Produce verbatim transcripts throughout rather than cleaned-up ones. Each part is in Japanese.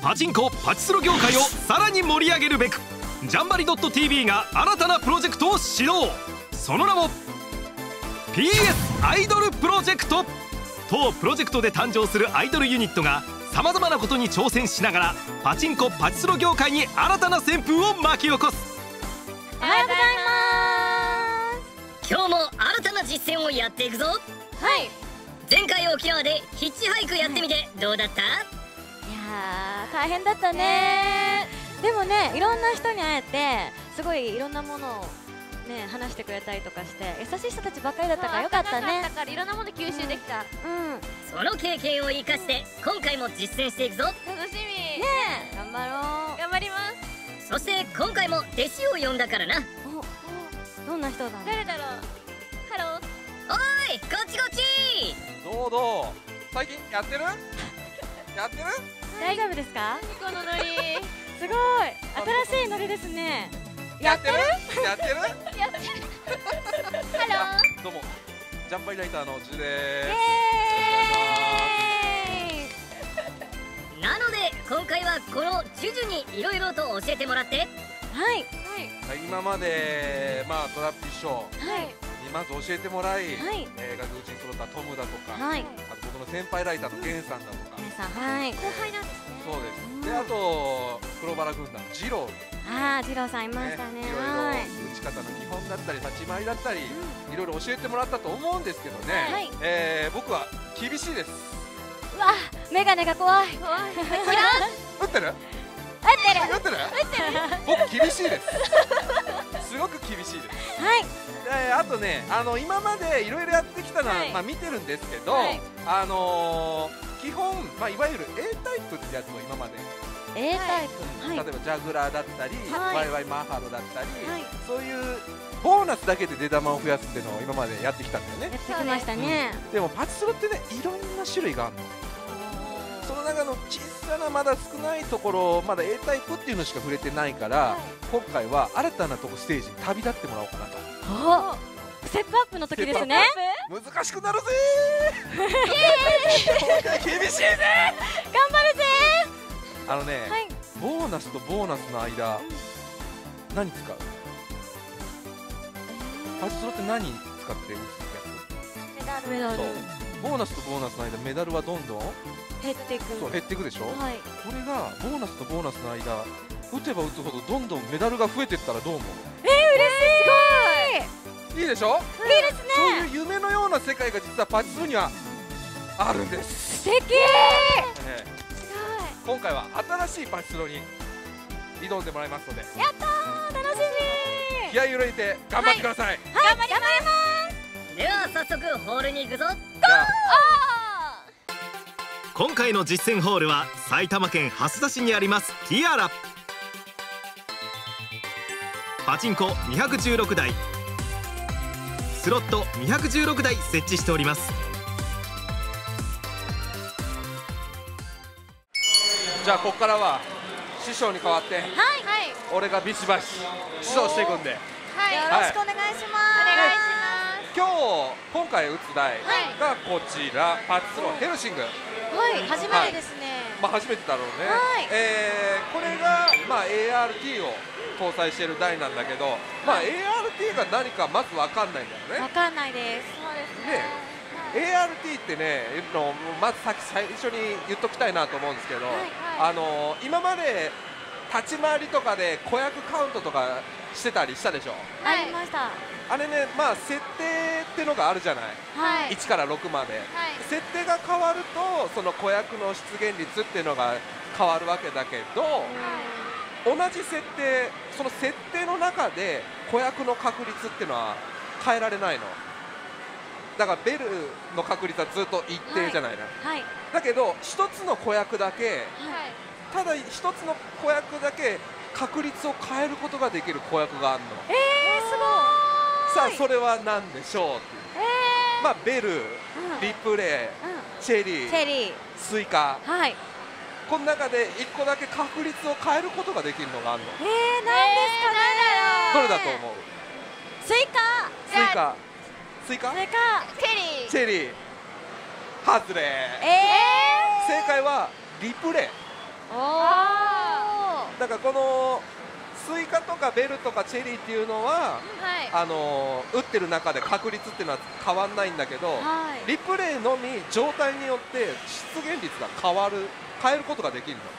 パチンコパチスロ業界をさらに盛り上げるべくジャンバリ .tv が新たなプロジェクトを始動。その名も ピーエス アイドルプロジェクト。当プロジェクトで誕生するアイドルユニットがさまざまなことに挑戦しながらパチンコパチスロ業界に新たな旋風を巻き起こす。 おはようございます。 今日も新たな実践をやっていくぞ。 はい。 前回沖縄でヒッチハイクやってみてどうだった？ いやー大変だったね。でもね、いろんな人に会えてすごいいろんなものをね話してくれたりとかして優しい人たちばっかりだったからよかったね。 だからいろんなもの吸収できた。 うん、うん、 その経験を生かして今回も実践していくぞ。 楽しみねえ、頑張ろう。 頑張ります。 そして今回も弟子を呼んだからな。 お、どんな人だ。 誰だろう。ハロー。 おいこっちこっち。 どうどう最近やってるやってる大丈夫ですか。 このノリすごい新しいノリですね。 やってるやってるやってるハロー。 どうもジャンバリライターのジュでイエーイ。 なので今回はこのジュジュにいろいろと教えてもらって。 はいす今までまあトラッピーショーはいにまず教えてもらい、 はいえー、学部人揃ったトムだとか、 はい。 あと僕の先輩ライターのゲンさんだとか、 皆さん、はい。 後輩なんですね。 そうですであと黒バラ軍団のジロー、 ああ、ジローさんいましたね。 いろいろはい。 打ち方の基本だったり立ち回りだったり、いろいろ教えてもらったと思うんですけどね、 はいえー僕は厳しいです。 うわ、メガネが怖い。 怖い。 打ってる合ってる。 打ってる僕厳しいですすごく厳しいですはい。 であとねあの今までいろいろやってきたのは、 はいまあ、見てるんですけど、 はいあのー、基本、まあ、いわゆる A タイプってやつを今まで、 A タイプ。はい。 例えばジャグラーだったり、 はいワイワイマッハロだったり、 はいそういうボーナスだけで出玉を増やすっていうのを今までやってきたんだよね。 やってきましたね。 でもパチスロってねいろんな種類があるの。その中の小さなまだ少ないところまだ A タイプっていうのしか触れてないから、 はい今回は新たなとこステージに旅立ってもらおうかなと。 お、ステップアップの時ですね。 難しくなるぜー今回厳しいぜ頑張るぜあのね、 ー。はい。 ボーナスとボーナスの間、何使うパチスロって何使って打つメダル。 メダルやつ？そうボーナスとボーナスの間メダルはどんどん減っていく。 そう減っていくでしょ、 はい。 これがボーナスとボーナスの間打てば打つほどどんどんメダルが増えていったらどう思う？ えー、嬉しい。 いいでしょ？ すごい。いいですそうね。 いう夢のような世界が実はパチスロにはあるんです、 素敵。 ええ今回は新しいパチスロに挑んでもらいますのでやったー、楽しみ。 気合いを入れて頑張ってください、 はい、頑張ります。 では早速ホールに行くぞ。 じゃあ今回の実践ホールは埼玉県蓮田市にありますティアラ。パチンコにひゃくじゅうろくだい、スロットにひゃくじゅうろくだい設置しております。 じゃあここからは師匠に代わってはい。 俺がビシバシ指導していくんで、 はい。 よろしくお願いします。 お願いします。 今日今回打つ台がこちら、パチスロヘルシング、 はい、初めてですね。 まあ初めてだろうね、 はいえーこれが、まあ、エーアールティー を搭載している台なんだけど、まあ、エーアールティー が何かまず分かんないんだよね。 わかんないです。 そうですねね。 エーアールティー ってね、のまずさっき最初に言っときたいなと思うんですけど、 はいあの今まで立ち回りとかで子役カウントとかしてたりしたでしょ。 ありました。 あれね、まあ設定ってのがあるじゃない、 はいいちからろくまで、 はい。 設定が変わるとその子役の出現率っていうのが変わるわけだけど、同じ設定、その設定の中で子役の確率っていうのは変えられないの。だからベルの確率はずっと一定じゃないの、 はい。 だけど一つの子役だけ、 はい。 ただ一つの子役だけ確率を変えることができる子役があるの。 えー、すごい。 さあそれは何でしょうっていう、 えまあベル、 うんリプレイ、 ー、うん。 チェリー、 チェリー。 スイカ、 はい。 この中でいっこだけ確率を変えることができるのがあるの。 えー、なんですかね。 どれだと思う？ スイカ。 スイカ、スイカ、 スイカ。 チェリー。 チェリー、ハズレー。 え正解はリプレイ。 ー。 おお。 だからこのスイカとかベルとかチェリーっていうのははいあの打ってる中で確率っていうのは変わんないんだけど、 はいリプレイのみ状態によって出現率が変わる変えることができるの。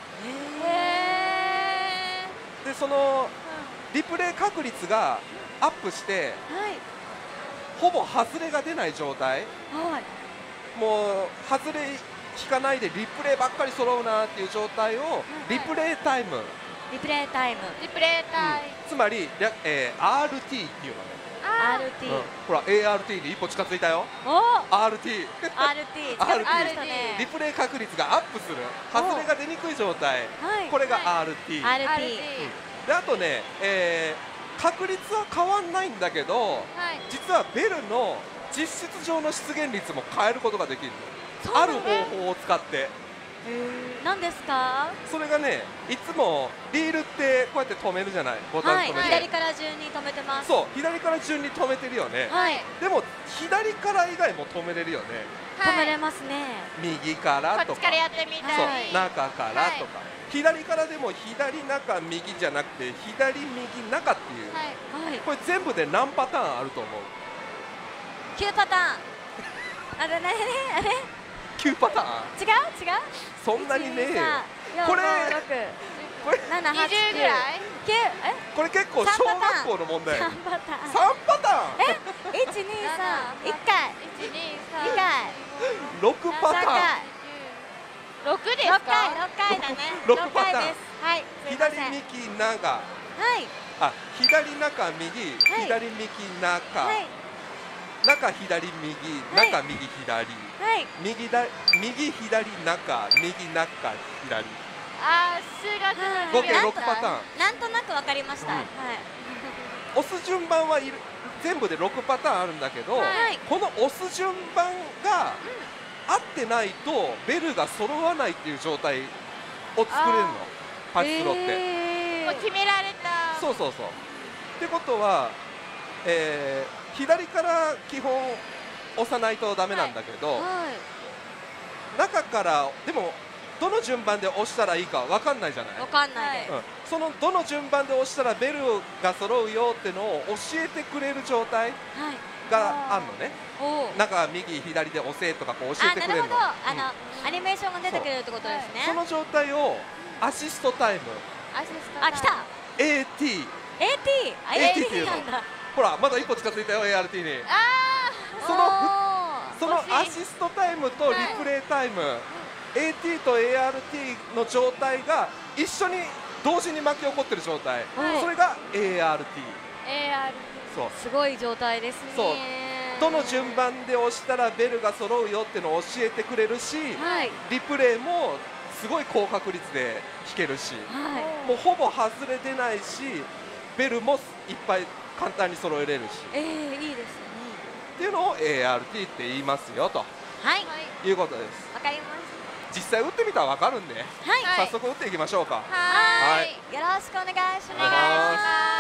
へでそのリプレイ確率がアップしてはいほぼ外れが出ない状態、 はいもう外れ引かないでリプレイばっかり揃うなっていう状態をリプレイタイム、 リプレイタイムーリプレイタイつまり、略えー アールティー っていうのね、 あアールティー、 うんほら エーアールティー に一歩近づいたよ。 おアールティーアールティー 近づきましたねリプレイ確率がアップする、外れが出にくい状態、 はいこれが アールティー、 アールティーアールティーであとね、えー確率は変わんないんだけど、 はい実はベルの実質上の出現率も変えることができるの。ある方法を使って何ですか？ それがね、いつもリールってこうやって止めるじゃない、ボタンはい止めて、 左から順に止めてますそう左から順に止めてるよね、 はいでも左から以外も止めれるよね、 止めれますね右からことっちかからやってみたそうい中からとか、左からでも左中右じゃなくて左右中っていう、 はいはいこれ全部で何パターンあると思う？ きゅうパターンあれねあれきゅうパターン？ 違う違うそんなにねえよ。これこれ七八にじゅうぐらい九えこれ結構小学校の問題。 三パターンさんパターン？ え一二三一回いちに二回ろくパターン。 三回ろくです六か回六回だね六パターン六回ですはいすいません左右長、 はいあ左中右、 はい左右中、 はい中左右、 はい中右左、 はい右だ右左中、右中左。 あー数学の合計授業ろくパターン。 なんとなくわかりました、 うんはい押す順番はいる全部でろくパターンあるんだけど、 はいこの押す順番が合ってないとベルが揃わないっていう状態を作れるの、パチスロって。 えもう決められたそうそうそう。ってことは、えー左から基本押さないとダメなんだけど、 はい中からでもどの順番で押したらいいかわかんないじゃない、 わかんないです、 うん、そのどの順番で押したらベルが揃うよってのを教えてくれる状態はいがあるのね。 おお中右左で押せとかこう教えあなるほどてくれるの。 あの、アニメーションが出てくれるってことですねその状態をアシストタイムアシストあ来たエーティーエーティー あエーティー っていうエーティーのなんだほらまだ一歩近づいたよ エーアールティー に。 あそのおその欲しいアシストタイムとリプレイタイム、エーティー と エーアールティー の状態が一緒に同時に巻き起こってる状態、 はいそれが エーアールティー。 ー エーアールそうすごい状態ですねそうどの順番で押したらベルが揃うよっていうのを教えてくれるし、 はいリプレイもすごい高確率で弾けるし、 はいもうほぼ外れ出ないしベルもいっぱい簡単に揃えれるしえー、いいですねっていうのを エーアールティー って言いますよとはいいうことです。 わかりまし実際打ってみたらわかるんで、 たはい、 はい早速打っていきましょうか。 ははいーいよろしくお願いしますお願いし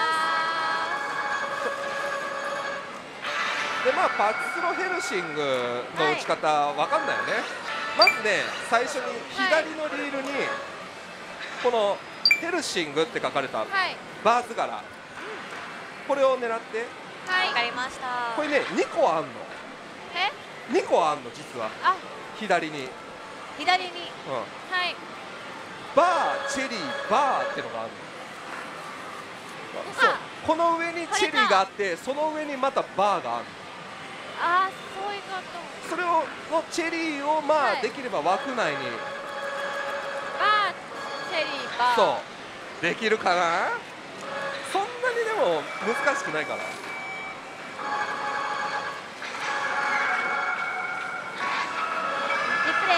でまあパチスロヘルシングの打ち方わかんないよね、まずね最初に左のリールにこのヘルシングって書かれたはいバーズ柄、これを狙ってはいわかりましたこれねにこあんのえにこあんの実はあ左に、うん、 左にはいバーチェリーバーってのがあるの。そうこの上にチェリーがあってその上にまたバーがあるの。 あーそういうことそれをのチェリーをまあ、 はいできれば枠内にバーチェリーバーそうできるかな。そんなにでも難しくないから。 リプレ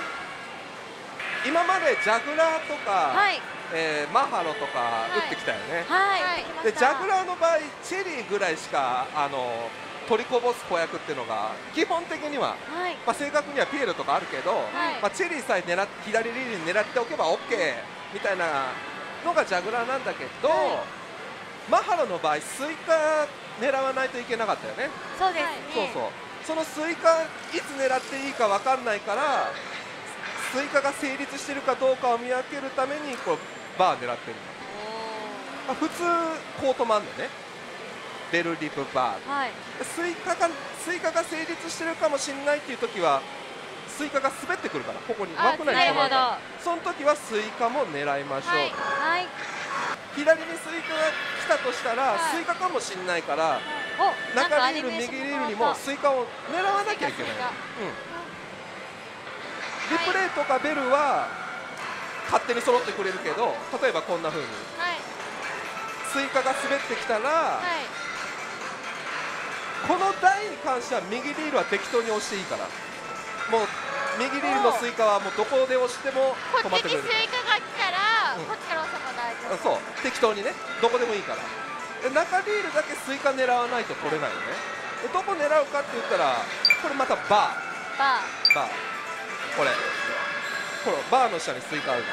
今までジャグラーとか、 イはいえーマハロとか打ってきたよね、 はい、 はいでジャグララーの場合チェリーぐらいしかあの取りこぼす子役っていうのが基本的には、 はいまあ、正確にはピエロとかあるけど、 はいまあ、チェリーさえ狙っ左リールに狙っておけば OK みたいなのがジャグラーなんだけど、 はマハロの場合スイカ狙わないといけなかったよね、 そうですねそうそうそのスイカいつ狙っていいか分かんないからススイカが成立してるかどうかを見分けるためにこうバー狙ってるの。まあ、普通コートもあるのね。ベルリプバー、 はい、 スイカがスイカが成立してるかもしれないっていう時はスイカが滑ってくるから、ここに枠内に止まるから、その時はスイカも狙いましょう、 はい、 左にスイカが来たとしたら、はい、スイカかもしれないから、はい、中リール右リールにもスイカを狙わなきゃいけない、うん、リプレイとかベルは勝手に揃ってくれるけど、例えばこんな風に、はい、スイカが滑ってきたら、はい、この台に関しては右リールは適当に押していいから、もう右リールのスイカはもうどこで押しても止まってくれる。 こっちにスイカが来たら、うん、こっちから押せば大丈夫。 そう、適当にね、どこでもいいから。中リールだけスイカ狙わないと取れないよね。でどこ狙うかって言ったら、これまたバーバーバーこれこれバーの下にスイカある、はい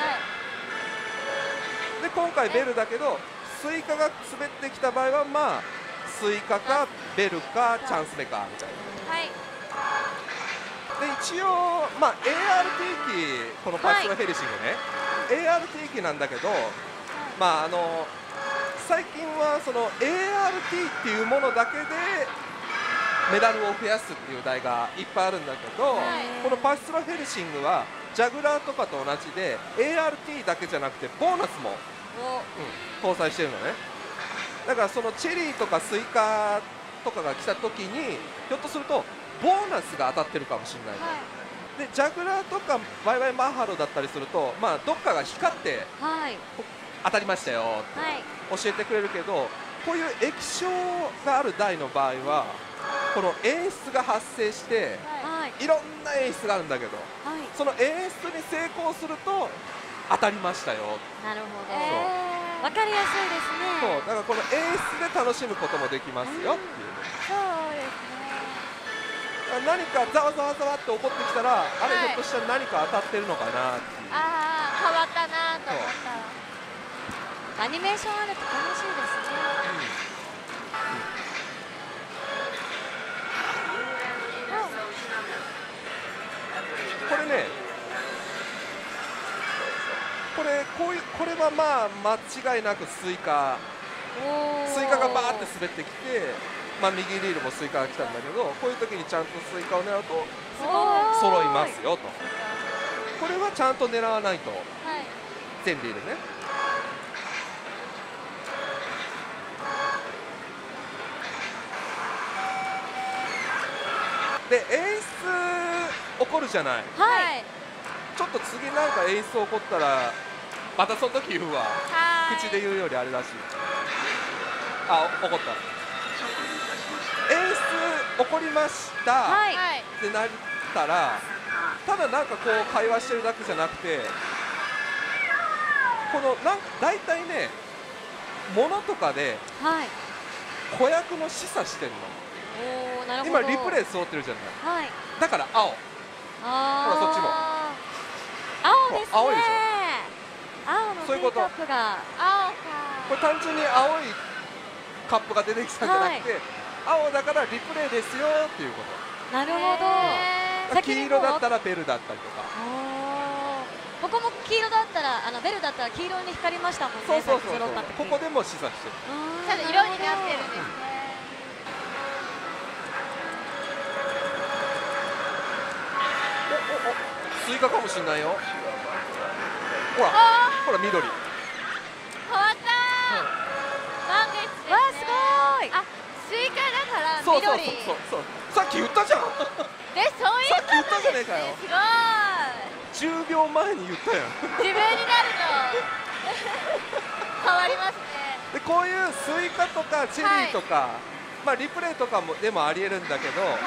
、で今回ベルだけど、スイカが滑ってきた場合はまあスイカかベルかチャンス目かみたいな。はい。で一応まあ エーアールティー 機、このパストラヘルシングね、はい、エーアールティー 機なんだけど、まああの最近はその エーアールティー っていうものだけでメダルを増やすっていう台がいっぱいあるんだけど、はい、このパストラヘルシングはジャグラーとかと同じで エーアールティー だけじゃなくてボーナスも、うん、搭載してるのね。だからそのチェリーとかスイカとかが来た時にひょっとするとボーナスが当たってるかもしれない、はい、でジャグラーとかワイワイマッハロだったりすると、まあ、どっかが光って、はい、当たりましたよって教えてくれるけど、こういう液晶がある台の場合はこの演出が発生して、はい、いろんな演出があるんだけど、はい、その演出に成功すると当たりましたよ。 なるほど、えー、分かりやすいですね。 そうだからこの演出で楽しむこともできますよっていう、 そうですね。 何かざわざわざわって起こってきたら、はい、あれひょっとしたら何か当たってるのかなっていう、 ああ変わったなと思ったら、 アニメーションあると楽しいですね、 うん、これね、これこういうこれはまあ間違いなくスイカスイカがバーって滑ってきて、まあ、右リールもスイカが来たんだけど、こういう時にちゃんとスイカを狙うと揃いますよと。これはちゃんと狙わないと、はい、全リールね。で演出起こるじゃない、はい、ちょっと次なんか演出起こったらまたその時言うわ。口で言うよりあれらしい。あ、起こった。演出起こりました、はい、ってなったら、ただなんかこう会話してるだけじゃなくて、このなんか大体ね、物とかで子役の示唆してるの。おー、なるほど。今リプレイ揃ってるじゃない、はい、だから青、 あほらそっちも青ですね。 青いでしょ。 青のティーカップが青か。 これ単純に青いカップが出てきたんじゃなくて、はい、青だからリプレイですよっていうこと。 なるほど。 黄色だったらベルだったりとか。 ここも黄色だったら、あのベルだったら黄色に光りましたもんね。 そうそうそうそう。ここでも示唆してる。 ちゃんと色になってるんですね。 おおお、スイカかもしれないよ。ほらほら緑。 変わった。満月ですね。 わあすごい。 あ、スイカだからそうそう緑。 そうそうそう。さっき言ったじゃん。 で、そういうことですね。 さっき言ったじゃねえかよ。 すごい。 じゅうびょうまえに言ったやん。 自分になると変わりますね。 でこういうスイカとかチェリーとか、はい、まあリプレイとかもでもありえるんだけど、はい、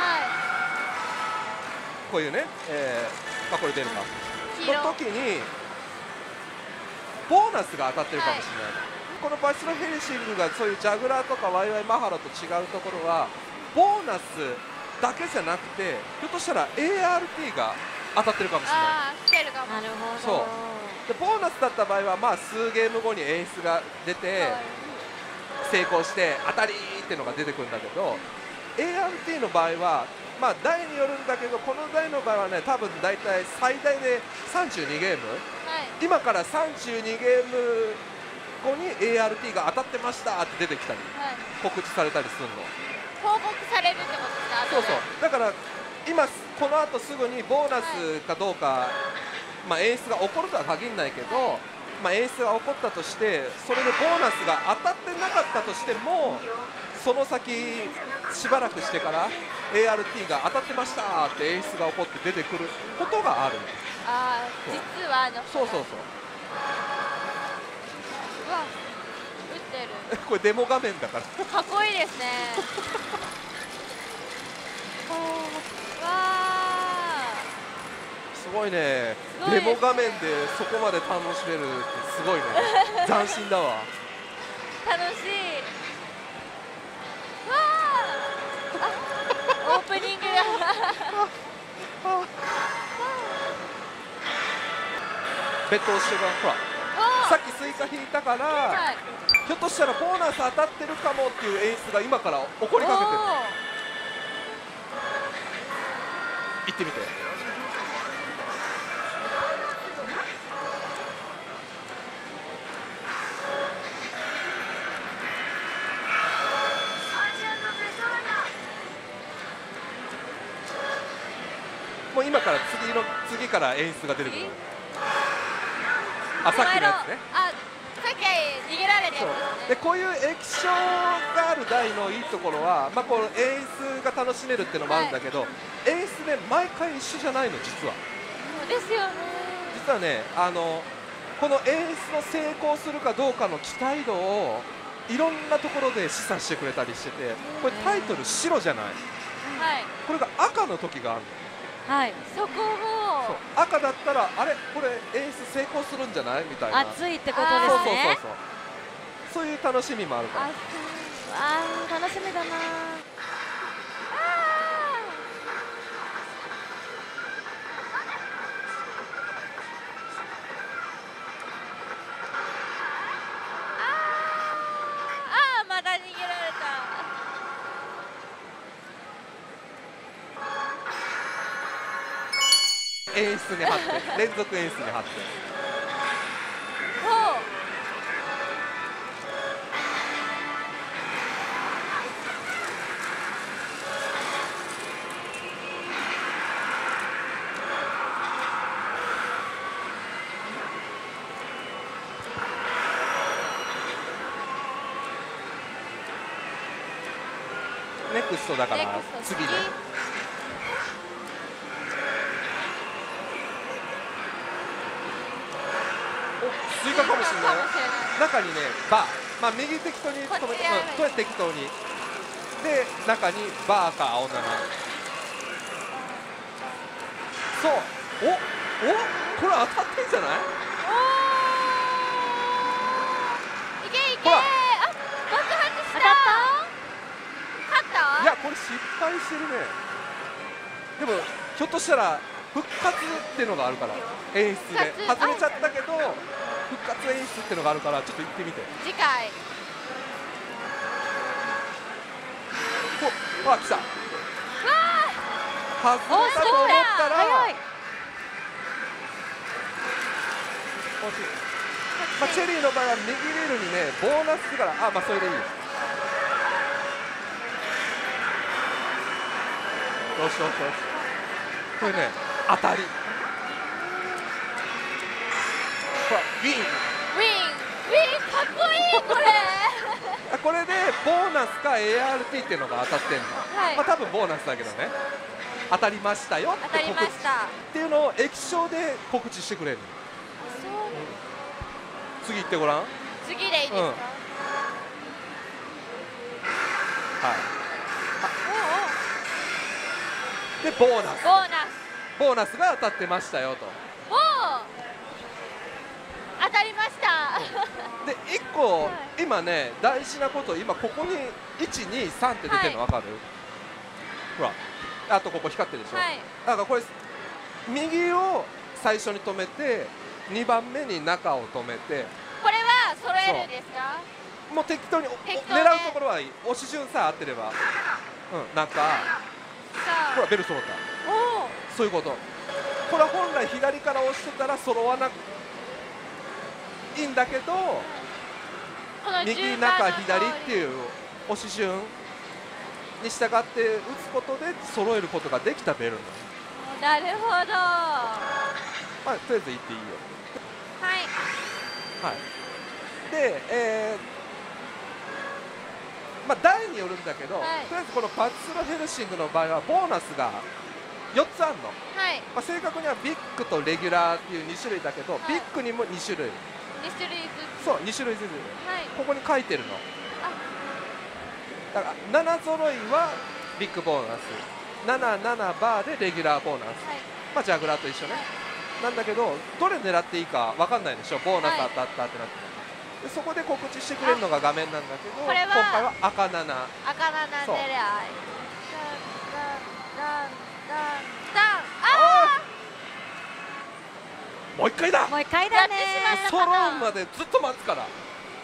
こういうね、えー、まあこれ出るかの時にボーナスが当たってるかもしれない、はい、このパストラヘルシングがそういうジャグラーとかワイワイマハラと違うところは、ボーナスだけじゃなくてひょっとしたら エーアールティー が当たってるかもしれない。 あー、来てるかも。 なるほど。 そうでボーナスだった場合はまあ数ゲーム後に演出が出て、はい、成功して当たりっていうのが出てくるんだけど、 エーアールティー の場合はまあ台によるんだけど、この台の場合はね、多分大体最大でさんじゅうにゲーム、 はい今からさんじゅうにゲーム後に エーアールティー が当たってましたって出てきたりはい告知されたりするの。 報告されるってことですか？ そうそう、だから今この後すぐにボーナスかどうか、まあ演出が起こるとは限らないけど、まあ演出が起こったとして、それでボーナスが当たってなかったとしても、その先しばらくしてから エーアールティー が当たってましたって演出が起こって出てくることがある。 ああ、実はの。 そうそうそう。 うわ、打ってる。 これデモ画面だからかっこいいですね。わあ。 すごいね。 すごいですねデモ画面でそこまで楽しめるってすごいね。斬新だわ。 楽しい。わあ。あ、オープニングが。 ベッドをしてごらん。ほら、さっきスイカ引いたから、 はい。 ひょっとしたらボーナス当たってるかもっていう演出が今から起こりかけてる。行ってみて。もう今から次の次から演出が出てくる。あ、さっきのやつね。 あ、さっき逃げられるやつそうですね。 でこういう液晶がある台のいいところは、まあ、この演出が楽しめるっていうのもあるんだけど、演出ね毎回一緒じゃないの実は。 そうですよね。 実はね、あのこの演出の成功するかどうかの期待度をいろんなところで示唆してくれたりしてて、これタイトル白じゃない、 はい。 これが赤の時があるの。 はい。 そこそうも。 赤だったらあれこれ演出成功するんじゃないみたいな。 熱いってことあーですね。 そうそうそうそうそういう楽しみもあるから。 あ、 あー楽しみだな。 あー、まだ逃げられた。 演出に貼って連続演出に貼って。 ほう。 ネクストだからネクスト次ね。お、スイカかもしれないよ。中にね、バー、まあ右適当に止めて、 こっちやるうん、これ適当に。で、中にバーか青七。そう、お、お、これ当たってんじゃない？ いけいけ。 ほらあ、爆発した。 当たっ勝った？ いや、これ失敗してるね。でも、ひょっとしたら復活っていうのがあるから演出で復活外れちゃったけど復活演出っていうのがあるからちょっと行ってみて。 次回。 お、あ、来た。外れたと思ったら早い。 惜しい。まあ、チェリーの場合は右レールにねボーナスから、あ、まあそれでいいよ。よしよしよし。これね当たり。ほらウィン。 ウィン。ウィンかっこいいこれ。 あ、これでボーナスか エーアールティー っていうのが当たってんの。 はいまあ多分ボーナスだけどね。当たりましたよって当たりま告知した。 っていうのを液晶で告知してくれるの。次行ってごらん。はい。 次でいいですか？ うんでボーナス。 ボーナス。 ボーナスが当たってましたよと。 おお。当たりました。 でいっこ、今ね大事なこと今ここにいちにさんって出てるの分かる？ほらあとここ光ってるでしょ、 はい。 だからこれ右を最初に止めてにばんめに中を止めてこれは揃えるんですか？ もう適当にお適当で狙うところはいい。押し順さえ合ってれば、うん、中ほらベル揃った。 おおそういうこと。これは本来左から押してたら揃わないいんだけど、 この右順番の中左っていう押し順に従って打つことで揃えることができたベルなの。 なるほど。はまあ、とりあえず言っていいよ。 い。 はい。で、えーまあ、台によるんだけど、 はいとりあえずこのパチスロヘルシングの場合はボーナスがよっつあるの。 はい。 まあ、正確にはビッグとレギュラーっていうに種類だけど、 はいビッグにもに種類、 二種類ずつ。 そうに種類ずつはい。 ここに書いてるの。だからなな揃いはビッグボーナス、なな、ななバーでレギュラーボーナス、 はい。 まあ、ジャグラーと一緒ね、なんだけどどれ狙っていいか分かんないでしょ、ボーナス当たったってなって、でそこで告知してくれるのが画面なんだけど、 これは今回は赤なな、 赤ななそう狙い。ダンダンダンダンダン。あもう一回だ、 もう一回だね。 やってし揃うまでずっと待つから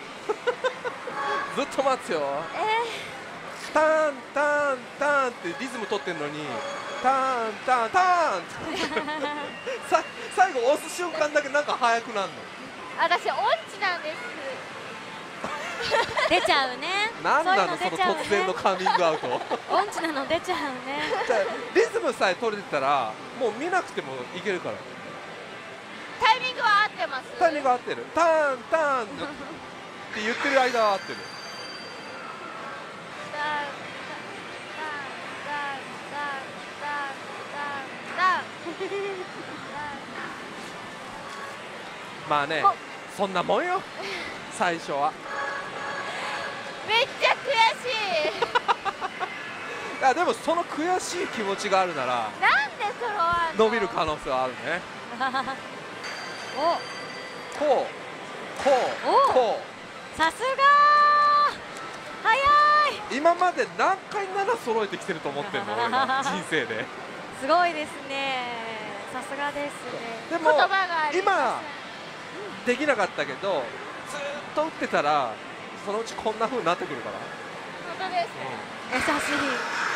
ずっと待つよ。ターンターンターンってリズム取ってんのに、ターンターンターンってさ最後押す瞬間だけなんか速くなるの。 あ。私音痴なんです。 出ちゃうね。 なんなのそのそういうの出ちゃうね突然のカミングアウト音痴なの出ちゃうね。 じゃあリズムさえ取れてたらもう見なくてもいけるから。 タイミングは合ってます。 タイミング合ってる。ターンターンって言ってる間は合ってる。 ダンダンダンダンダンダンダンダン。 まあねこそんなもんよ最初は。 めっちゃ悔しい。 いやでもその悔しい気持ちがあるならなんで揃わんの。 伸びる可能性はあるね。 お、 こうこおうこさすがー。早い。 う今まで何回なな揃えてきてると思ってんの俺は人生で。 すごいですね。さすがですね。 でも言葉がありま今できなかったけどずーっと打ってたらそのうちこんな風になってくるから。 せん。本当ですね。 優しい。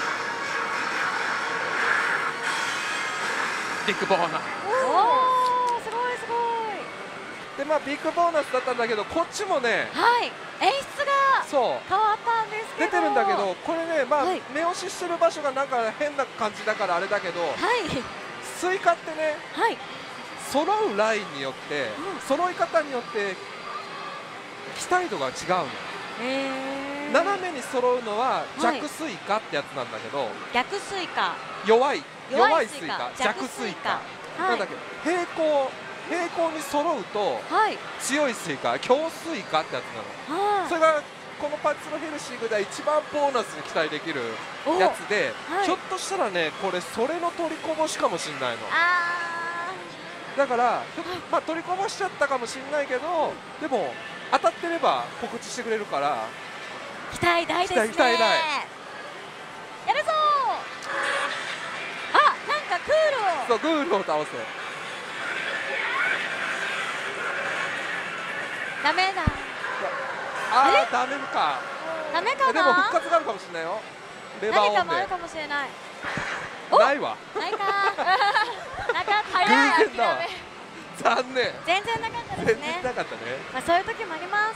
ビッグボーナスおお、すごいすごい。 でまあビッグボーナスだったんだけどこっちもねはい。演出がそう変わったんですけど。 出てるんだけどこれねまあ、 はい目押ししてる場所がなんか変な感じだからあれだけどはいスイカってねはい。 揃うラインによって、 うん揃い方によって期待度が違うの。 えー。 斜めに揃うのははい弱スイカってやつなんだけど、 逆スイカ。 弱い弱弱いスイカいスイカ弱弱スイカ、 はいなんだっけ平行平行に揃うとはい。 強いスイカ強スイカってやつなの。 はい。 それがこのパチスロヘルシングでは一番ボーナスに期待できるおやつで、 はいひょっとしたらねこれそれの取りこぼしかもしれないの。 あだから、ひょまあ、取りこぼしちゃったかもしれないけどでも当たってれば告知してくれるから期待大ですね。 期待期待大やるぞー。あ、なんかクールを。 そうグールを倒せ。 ダメだ。 あーダメか。 ダメかでも復な。 活があるかもしれないよ。レバーオンで何かもあるかもしれない。おないわ。 ないかー。なかった。 偶早い然だわ諦め。 残念。 全然なかったで全すね然。なかったね。 まあそういう時もあります。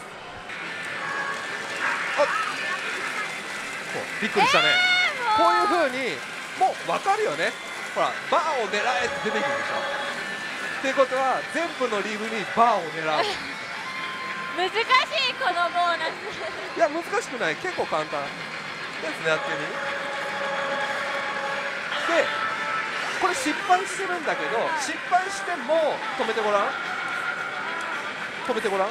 そうびっくりしたね。こういう風にもう分かるよね。ほらバーを狙えって出てくるでしょ。っていうことは全部のリーブにバーを狙う。 難しいこのボーナス。 いや難しくない結構簡単。とりあえずやってみ。でこれ失敗してるんだけど失敗しても止めてごらん。止めてごらん。で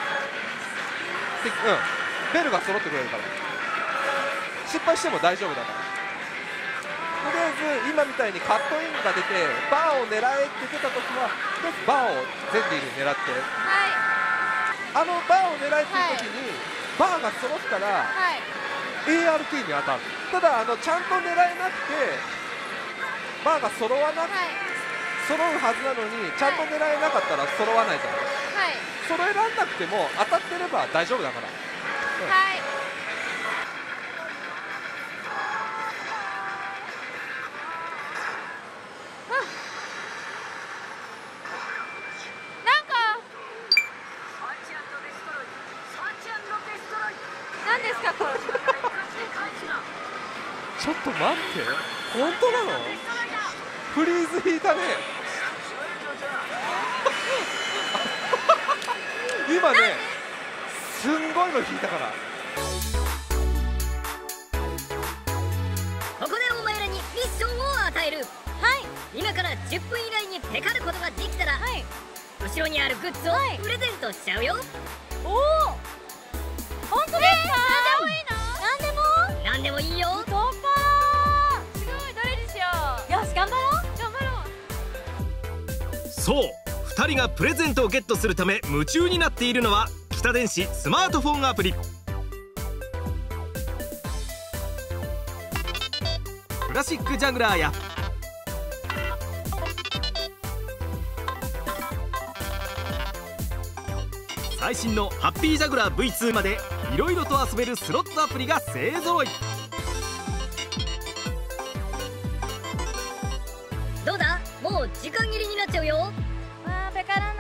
うんベルが揃ってくれるから失敗しても大丈夫だから。とりあえず今みたいにカットインが出てバーを狙えって出た時はとりあえずバーを全リール狙ってはいあのバーを狙えっていう時に、バーが揃ったらはいエーアールティー に当たる。ただあのちゃんと狙えなくてバーが揃わなくはい揃うはずなのにちゃんと狙えなかったら揃わないじゃない。 はい揃えらんなくても当たってれば大丈夫だから。 はい。 ちょっと待って、本当なの？フリーズ引いたね。今ね、すんごいの引いたから。 ここでお前らにミッションを与える。 はい。 今からじゅっぷん以内にペカることができたら、 はい。 後ろにあるグッズをプレゼントしちゃうよ。 おお。本当ですか？何でもいいの？ なんでもいいよ。 太っ腹。 すごい、どれにしよう。 よし、頑張ろう。 頑張ろう。 そう、ふたりがプレゼントをゲットするため夢中になっているのは北電子スマートフォンアプリ。クラシックジャグラーや最新のハッピージャグラー ブイツー までいろいろと遊べるスロットアプリが勢ぞろい。 どうだ、もう時間切れになっちゃうよ。 わあ、ペカらない。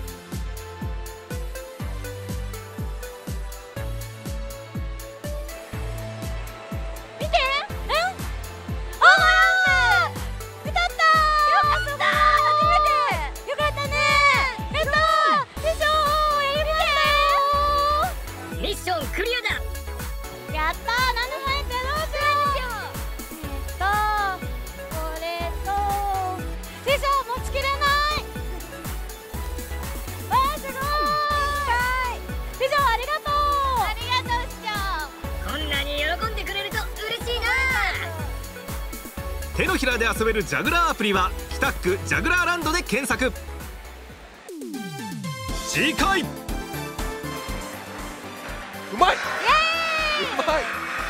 見て。え？ああ、歌った。よかった。初めて。よかったね。えっと、でしょう。やりましたよ。 ミッションクリアだ。 やったー。何でも入ってどうしよう。えっと、これと。師匠持ちきれない。わあ、すごーい。師匠ありがとう。 ありがとう、師匠。 こんなに喜んでくれると嬉しいな。 手のひらで遊べるジャグラーアプリは北区ジャグラーランドで検索。次回うまい。うまい。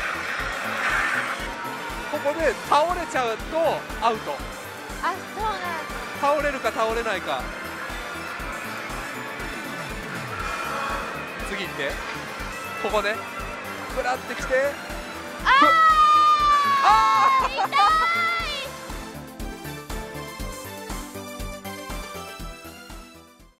ここで倒れちゃうとアウト。 あ、そうなんだ。 倒れるか倒れないか。次行って、ここね、ぐらってきて